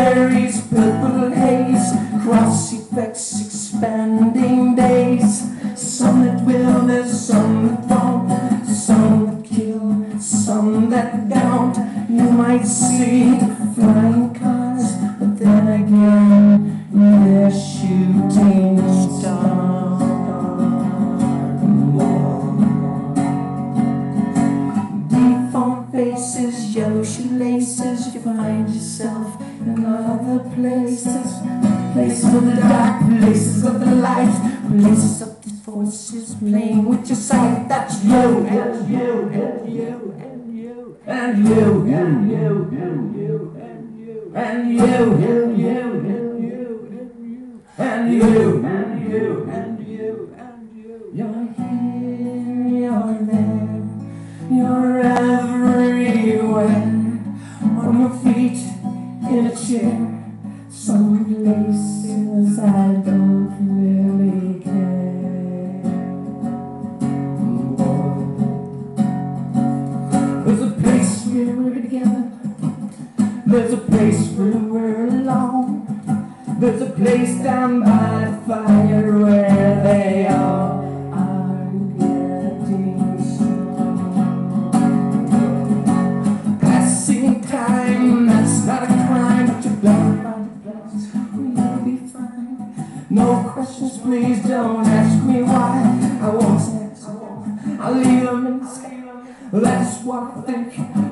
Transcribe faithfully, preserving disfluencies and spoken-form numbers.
berries, purple haze, cross effects, expanding days. Some that will, there's some that don't, some that kill, some that don't. You might see flying cars, but then again, they're shooting stars. Deformed faces, yellow shoelaces, you find yourself in other places. Places of the dark, places of the light, places of the forces playing with your sight. That's you, and you, and you, and you, and you, and you, and you, and you, and you, and you, and you, and you, and you, and you, and you. You're here, you're there, you're everywhere. On your feet, in a chair. Some places I don't really care. There's a place where we're together. There's a place where we're alone. There's a place down by the fire where they all are getting stoned. Passing time, that's not a crime, but you're blind. We'll be fine. No questions, please don't ask me why. I won't ask, I won't. I'll leave them in the sky. That's what I think.